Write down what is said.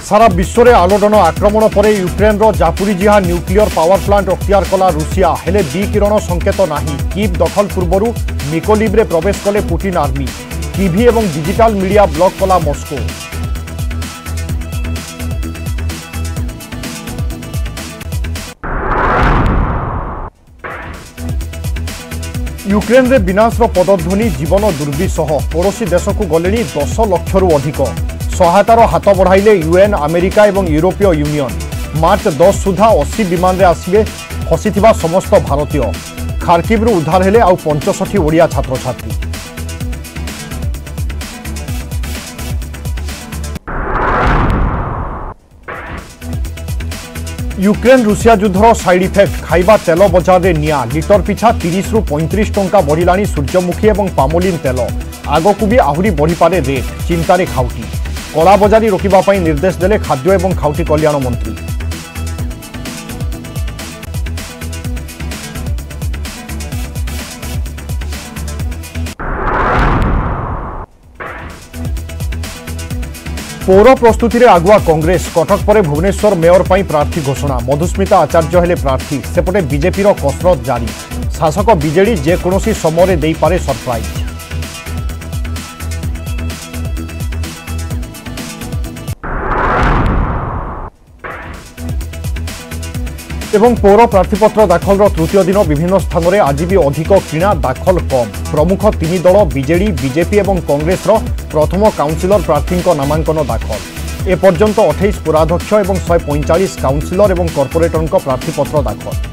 सारा विश्व में आलोड़न आक्रमण पर Ukraine Zaporizhzhia nuclear power plant अख्तियार कला रूसिया हेले विकिरण संकेत नहीं। कीव दखल पूर्व मिकोलिव रे प्रवेश कले पुतिन आर्मी। टीवी और डिजिटल मीडिया ब्लॉक कला मस्को। यूक्रेन रे विनाशर पदध्वनि जीवन दुर्विसह। पड़ोशी देश को गले 10 लाख रु अधिक। सहायतार हाथ बढ़ाइले यूएन, अमेरिका और यूरोपीय यूनियन। मार्च 10 सुधा 80 विमान रे आसिबे फसीथिबा समस्त भारतीय। खार्किव रु उद्धार हेले आउ 65 ओडिया छात्र छात्री। यूक्रेन रूसिया युद्धर साइड इफेक्ट। खाइबा तेल बजार रे निया। लिटर पिछा 30 रु 35 टंका बढ़िलानी सूर्यमुखी और पामोलिन तेल। आगकू भी आहुरी बढ़िपारे रेट। चिंतारे खाउटी। कला बजारी रोकवाई निर्देश देले खाद्य और खाउटी कल्याण मंत्री। पौर प्रस्तुति रे आगुआ कांग्रेस। कटक पर भुवनेश्वर मेयर पर प्रार्थी घोषणा। मधुस्मिता आचार्य हेले प्रार्थी। सेपटे बीजेपी कसरत जारी। शासक बीजेडी जेकोसी समय दे पारे सरप्राइज। एवं पौर प्रार्थीपत्र दाखल तृतीय दिन विभिन्न स्थान में आज भी अधिक किणा दाखल कम। प्रमुख 3 दल बीजेडी, बीजेपी और कांग्रेस प्रथम काउंसिलर प्रार्थी नामांकन दाखल। एपर्यंत 28 पुराध्यक्ष और 145 काउंसिलर और कॉर्पोरेटर प्रार्थीपत्र दाखल।